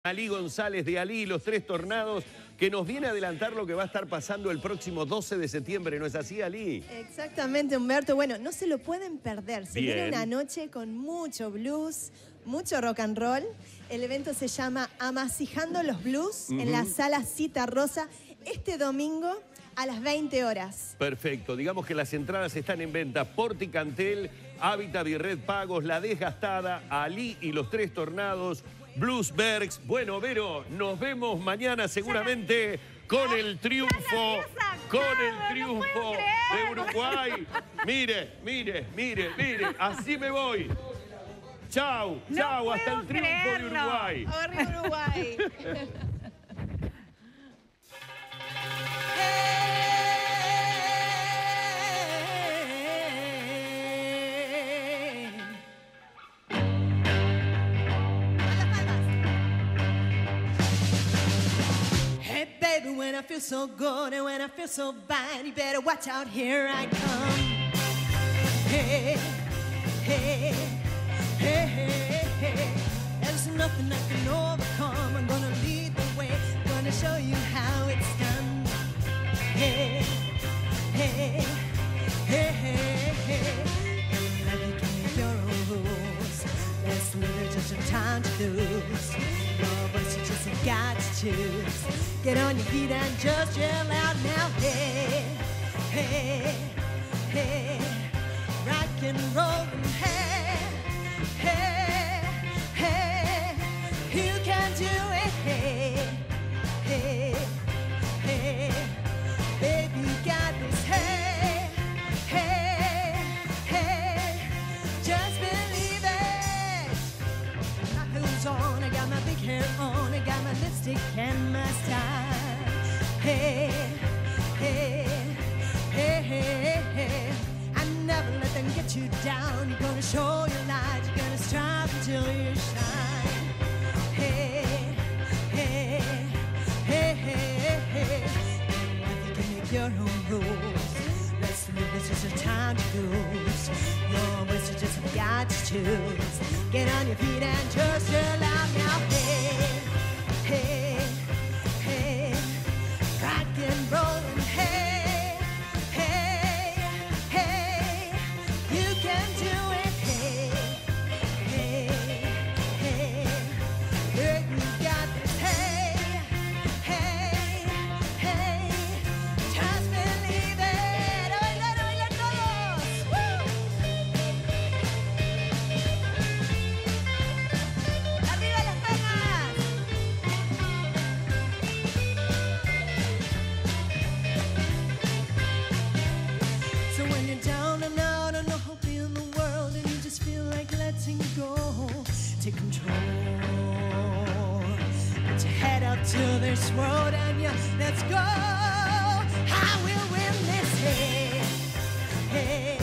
Ali González de Ali, los tres tornados, que nos viene a adelantar lo que va a estar pasando el próximo 12 de septiembre, ¿no es así, Ali? Exactamente, Humberto. Bueno, no se lo pueden perder. Se Bien. viene una noche con mucho blues, mucho rock and roll. El evento se llama Amasijando los Blues en la Sala Cita Rosa este domingo a las 20 horas. Perfecto, digamos que las entradas están en venta. Porticantel, Hábitat y Red Pagos, La Desgastada, Ali y los tres tornados, Bluesbergs. Bueno, Vero, nos vemos mañana seguramente con el triunfo, de Uruguay. Mire, así me voy. Chau, hasta el triunfo de Uruguay. ¡Arriba Uruguay! When I feel so good and when I feel so bad, you better watch out, here I come. Hey, hey, hey, hey, hey. There's nothing I can overcome. I'm gonna lead the way, gonna show you how it's done. Hey, hey, hey, hey, hey. Now you can make your own rules. Let's live it, just a time to lose. No, but you just got to choose. Get on your feet and just yell out now. Hey, hey, hey, rock and roll and hey, hey, hey, you can do it. Hey, hey, hey, baby, you got this. Hey, hey, hey, just believe it. My clothes on, I got my big hair on, I got my lipstick and my style. Hey, hey, hey, hey, hey. I never let them get you down. You're gonna show your light. You're gonna strive until you shine. Hey, hey, hey, hey, hey. You can make your own rules. Let's live, this is a time to lose. Your ways you just got to choose. Get on your feet and just yell out now. Hey, hey, hey, rock and roll and hey, hey, hey, you can do it. Hey, hey, hey, yeah, you got this. Hey, hey, hey, just believe it. Oigan todos. ¡Woo! ¡Arriba las palmas! So when you're down and out and no hope in the world and you just feel like letting go, take control. Put your head up to this road and you let's go. I will win this. Hey, hey.